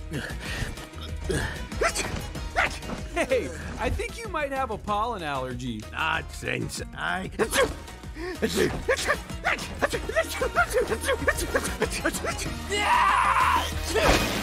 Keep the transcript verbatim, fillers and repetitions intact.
Hey, I think you might have a pollen allergy. Nonsense. I... Yeah!